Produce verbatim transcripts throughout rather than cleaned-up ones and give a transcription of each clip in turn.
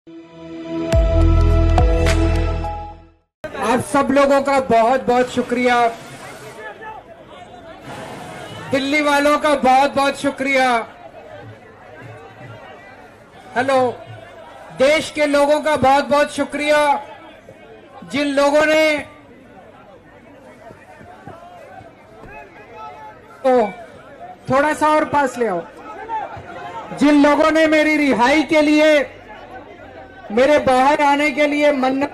आप सब लोगों का बहुत बहुत शुक्रिया। दिल्ली वालों का बहुत बहुत शुक्रिया। हेलो, देश के लोगों का बहुत बहुत शुक्रिया जिन लोगों ने तो थोड़ा सा और पास ले आओ, जिन लोगों ने मेरी रिहाई के लिए, मेरे बाहर आने के लिए मन्नत,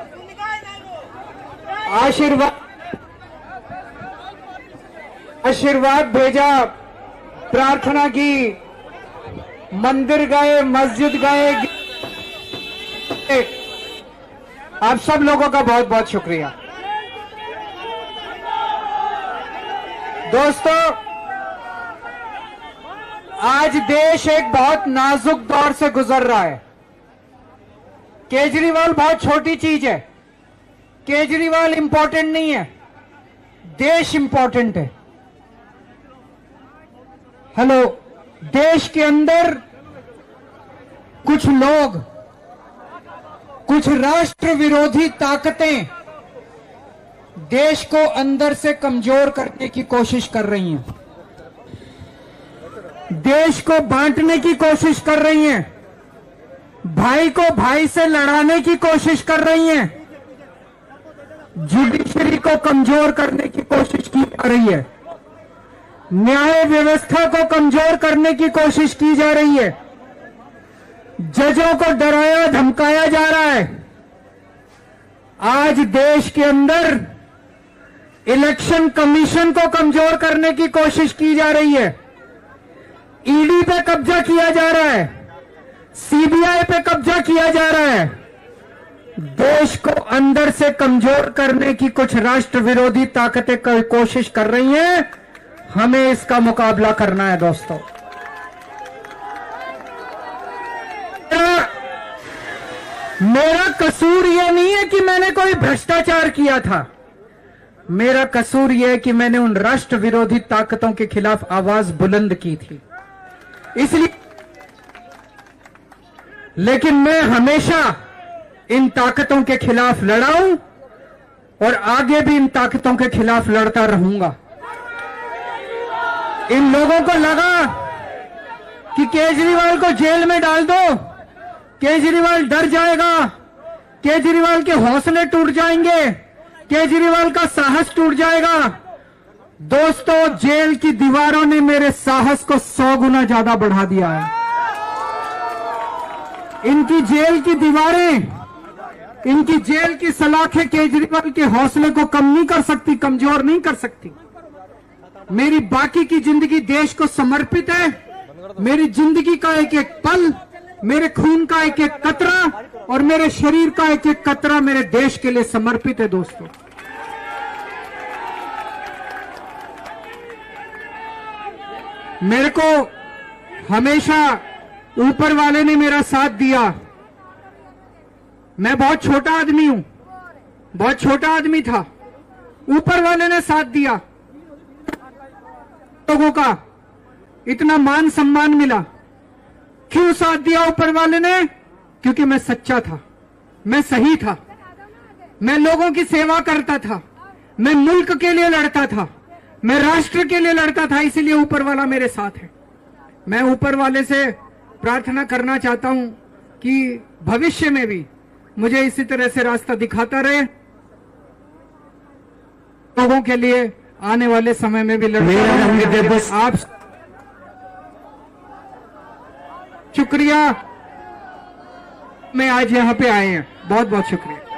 आशीर्वाद आशीर्वाद भेजा, प्रार्थना की, मंदिर गए, मस्जिद गए, आप सब लोगों का बहुत बहुत शुक्रिया। दोस्तों, आज देश एक बहुत नाजुक दौर से गुजर रहा है। केजरीवाल बहुत छोटी चीज है, केजरीवाल इंपॉर्टेंट नहीं है, देश इंपॉर्टेंट है। हेलो, देश के अंदर कुछ लोग, कुछ राष्ट्र विरोधी ताकतें देश को अंदर से कमजोर करने की कोशिश कर रही हैं, देश को बांटने की कोशिश कर रही हैं, भाई को भाई से लड़ाने की कोशिश कर रही हैं, जुडिशरी को कमजोर करने की कोशिश की जा रही है, न्याय व्यवस्था को कमजोर करने की कोशिश की जा रही है, जजों को डराया धमकाया जा रहा है। आज देश के अंदर इलेक्शन कमीशन को कमजोर करने की कोशिश की जा रही है, ईडी पे कब्जा किया जा रहा है, सीबीआई पे कब्जा किया जा रहा है। देश को अंदर से कमजोर करने की कुछ राष्ट्र विरोधी ताकतें कोशिश कर रही हैं, हमें इसका मुकाबला करना है। दोस्तों, मेरा, मेरा कसूर यह नहीं है कि मैंने कोई भ्रष्टाचार किया था, मेरा कसूर यह है कि मैंने उन राष्ट्र विरोधी ताकतों के खिलाफ आवाज बुलंद की थी, इसलिए। लेकिन मैं हमेशा इन ताकतों के खिलाफ लड़ा हूं और आगे भी इन ताकतों के खिलाफ लड़ता रहूंगा। इन लोगों को लगा कि केजरीवाल को जेल में डाल दो, केजरीवाल डर जाएगा, केजरीवाल के हौसले टूट जाएंगे, केजरीवाल का साहस टूट जाएगा। दोस्तों, जेल की दीवारों ने मेरे साहस को सौ गुना ज्यादा बढ़ा दिया है। इनकी जेल की दीवारें, इनकी जेल की सलाखें केजरीवाल के हौसले को कम नहीं कर सकती, कमजोर नहीं कर सकती। मेरी बाकी की जिंदगी देश को समर्पित है। मेरी जिंदगी का एक एक पल, मेरे खून का एक एक कतरा और मेरे शरीर का एक एक कतरा मेरे देश के लिए समर्पित है। दोस्तों, मेरे को हमेशा ऊपर वाले ने मेरा साथ दिया। मैं बहुत छोटा आदमी हूं, बहुत छोटा आदमी था, ऊपर वाले ने साथ दिया। लोगों का इतना मान सम्मान मिला, क्यों साथ दिया ऊपर वाले ने? क्योंकि मैं सच्चा था, मैं सही था, मैं लोगों की सेवा करता था, मैं मुल्क के लिए लड़ता था, मैं राष्ट्र के लिए लड़ता था, इसीलिए ऊपर वाला मेरे साथ है। मैं ऊपर वाले से प्रार्थना करना चाहता हूं कि भविष्य में भी मुझे इसी तरह से रास्ता दिखाता रहे, लोगों के लिए आने वाले समय में भी लड़ता रहे। आप शुक्रिया, मैं आज यहां पे आए हैं, बहुत बहुत शुक्रिया।